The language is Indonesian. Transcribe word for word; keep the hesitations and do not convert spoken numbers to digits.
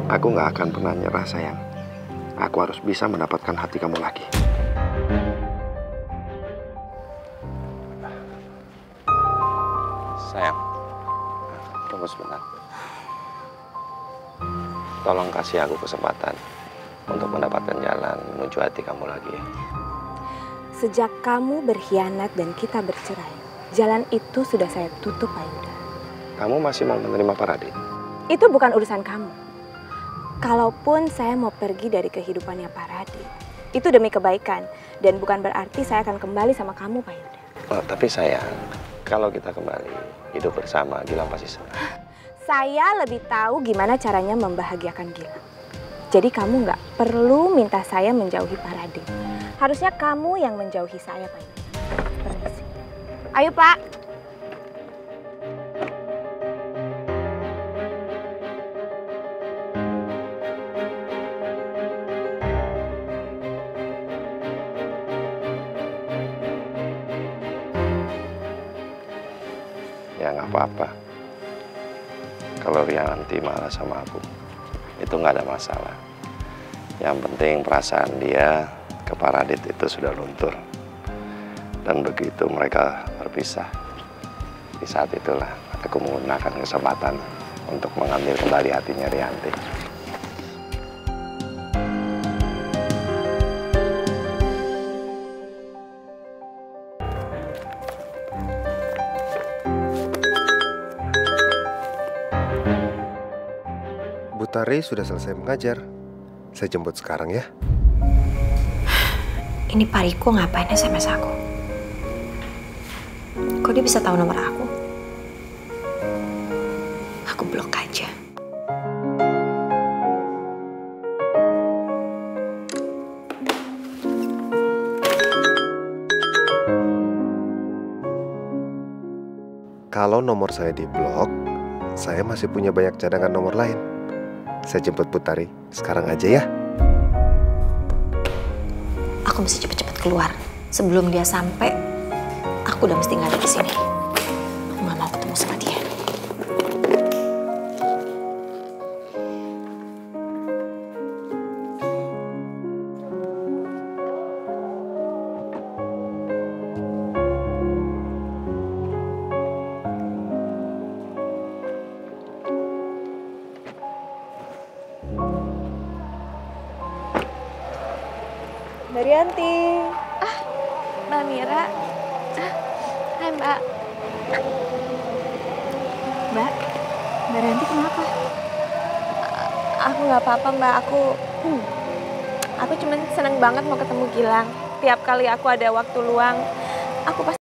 Aku nggak akan pernah nyerah, sayang. Aku harus bisa mendapatkan hati kamu lagi. Sayang, tunggu sebentar. Tolong kasih aku kesempatan untuk mendapatkan jalan menuju hati kamu lagi. Sejak kamu berkhianat dan kita bercerai, jalan itu sudah saya tutup, Pak Yuda. Kamu masih mau menerima Pak Radit? Itu bukan urusan kamu. Kalaupun saya mau pergi dari kehidupannya Pak Radit, itu demi kebaikan. Dan bukan berarti saya akan kembali sama kamu, Pak Yuda. Oh, tapi sayang, kalau kita kembali hidup bersama, Gilang pasti senang. Saya lebih tahu gimana caranya membahagiakan Gilang. Jadi kamu nggak perlu minta saya menjauhi Pak Radit. Harusnya kamu yang menjauhi saya, Pak Yuda. Permisi. Ayo, Pak. Ya nggak apa-apa. Kalau Ria nanti marah sama aku, itu nggak ada masalah. Yang penting perasaan dia ke Pak Radit itu sudah luntur. Dan begitu mereka berpisah, di saat itulah aku menggunakan kesempatan untuk mengambil kembali hatinya Rianti. Bu Tari sudah selesai mengajar. Saya jemput sekarang ya. Ini Pak Riko ngapain S M S aku? Kok dia bisa tahu nomor aku? Aku blok aja. Kalau nomor saya diblok, saya masih punya banyak cadangan nomor lain. Saya jemput Bu Tari sekarang aja ya. Aku mesti cepet-cepet keluar. Sebelum dia sampai, aku udah mesti nggak ada di sini. Aku nggak mau ketemu sama dia. Mbak Rianti. Ah, Mbak Mira. Ah, hai Mbak. Mbak, Mbak Rianti kenapa? Aku nggak apa-apa Mbak. Aku, hmm, aku cuman seneng banget mau ketemu Gilang. Tiap kali aku ada waktu luang, aku pasti